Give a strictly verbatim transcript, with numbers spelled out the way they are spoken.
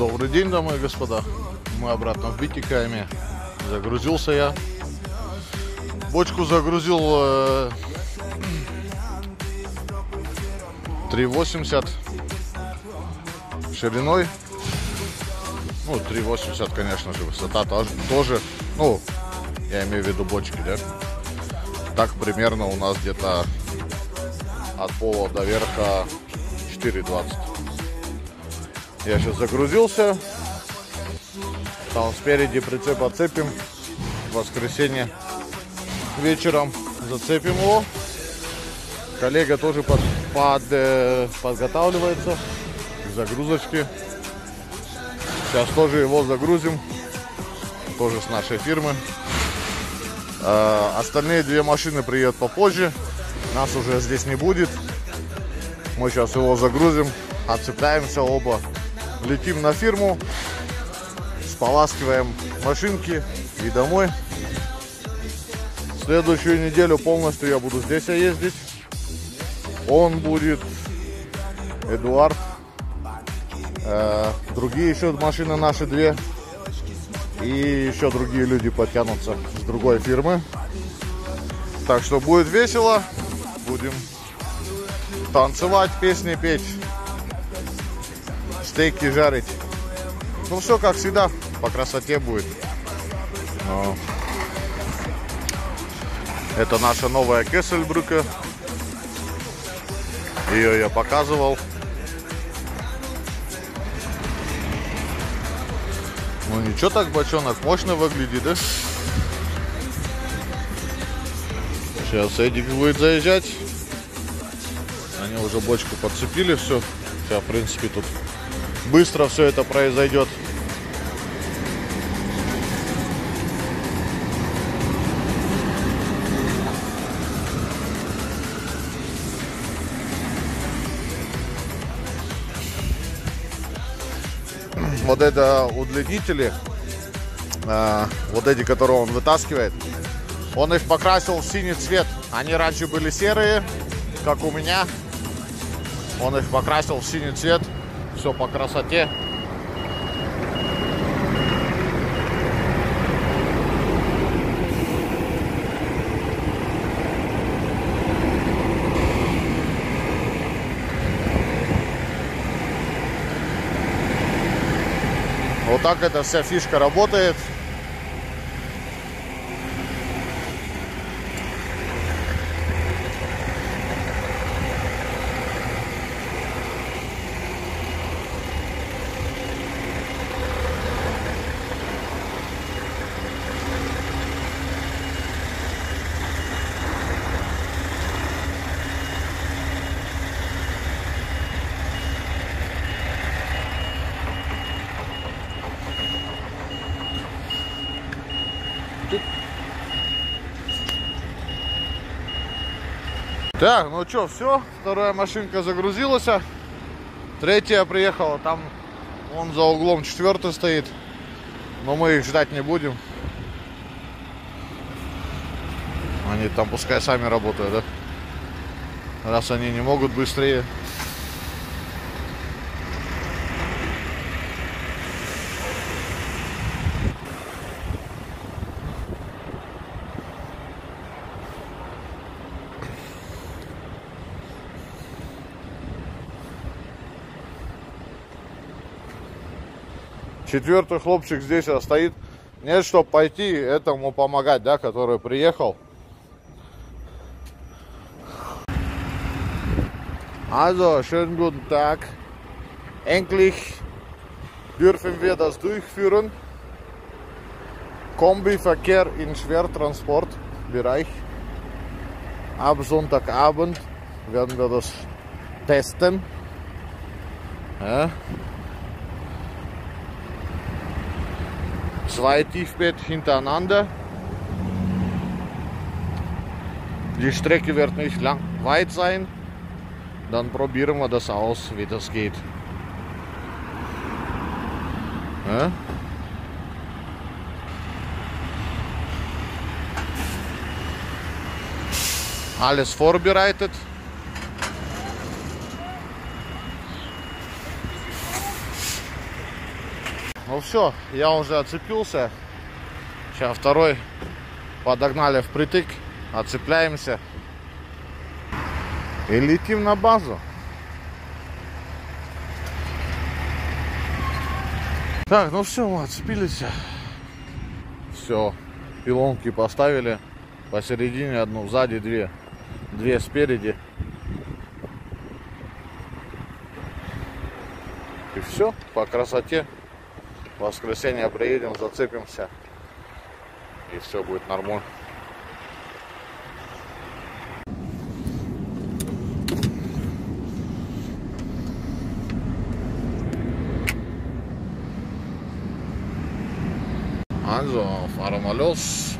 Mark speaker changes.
Speaker 1: Добрый день, дамы и господа. Мы обратно в Битикайме. Загрузился я. Бочку загрузил э, три восемьдесят шириной. Ну, три восемьдесят, конечно же, высота тоже. Ну, я имею в виду бочки, да? Так примерно у нас где-то от пола до верха четыре двадцать. Я сейчас загрузился. Там спереди прицеп отцепим. В воскресенье вечером зацепим его. Коллега тоже под, под, э, подготавливается к загрузочке. Сейчас тоже его загрузим. Тоже с нашей фирмы. Э, остальные две машины приедут попозже. Нас уже здесь не будет. Мы сейчас его загрузим. Отцепляемся оба. Летим на фирму. Споласкиваем машинки и домой. Следующую неделю полностью я буду здесь ездить. Он будет, Эдуард, э, другие еще машины наши две. И еще другие люди подтянутся с другой фирмы. Так что будет весело. Будем танцевать, песни петь, стейки жарить. Ну все как всегда, по красоте будет. Но это наша новая Кесельбрücke. Ее я показывал. Ну ничего так, бочонок мощно выглядит, да? Сейчас Эдик будет заезжать. Они уже бочку подцепили, все. Сейчас, в принципе, тут быстро все это произойдет. Вот это удлинители, э, вот эти, которые он вытаскивает, он их покрасил в синий цвет. Они раньше были серые, как у меня. Он их покрасил в синий цвет. Все по красоте. Вот так эта вся фишка работает. Так, ну что, все, вторая машинка загрузилась, третья приехала, там он за углом четвертый стоит, но мы их ждать не будем. Они там пускай сами работают, да? Раз они не могут быстрее. Четвертый хлопчик здесь стоит. Нет, чтобы пойти этому помогать, да, который приехал. Also, schönen guten Tag. Endlich dürfen wir das durchführen. Kombiverkehr im Schwertransportbereich. Ab Sonntagabend werden wir das testen. Ja. Zwei Tiefbett hintereinander. Die Strecke wird nicht lang weit sein. Dann probieren wir das aus, wie das geht. Ja? Alles vorbereitet. Ну все, я уже отцепился. Сейчас второй подогнали впритык, отцепляемся и летим на базу. Так, ну все, мы отцепились. Все, пилонки поставили. Посередине одну, сзади две. Две спереди. И все, по красоте. В воскресенье приедем, зацепимся. И все будет нормально. Also, fahren wir los.